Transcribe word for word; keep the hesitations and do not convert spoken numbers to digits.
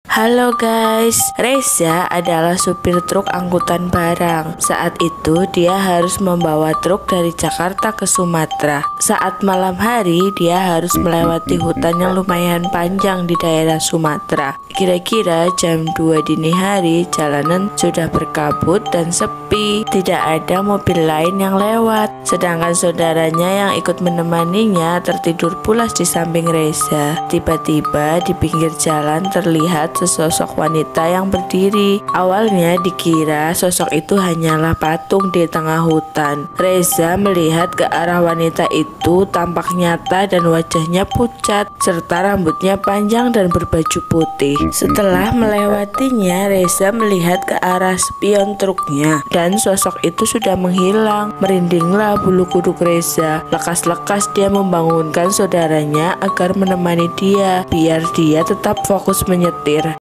Halo guys, Reza adalah supir truk angkutan barang. Saat itu dia harus membawa truk dari Jakarta ke Sumatera. Saat malam hari dia harus melewati hutan yang lumayan panjang di daerah Sumatera. Kira-kira jam dua dini hari, jalanan sudah berkabut dan sepi. Tidak ada mobil lain yang lewat. Sedangkan saudaranya yang ikut menemaninya tertidur pulas di samping Reza. Tiba-tiba di pinggir jalan terlihat sesosok wanita yang berdiri. Awalnya dikira sosok itu hanyalah patung di tengah hutan. Reza melihat ke arah wanita itu, tampak nyata dan wajahnya pucat serta rambutnya panjang dan berbaju putih. Setelah melewatinya, Reza melihat ke arah spion truknya dan sosok itu sudah menghilang. Merindinglah bulu kuduk Reza. Lekas-lekas dia membangunkan saudaranya agar menemani dia biar dia tetap fokus menyetir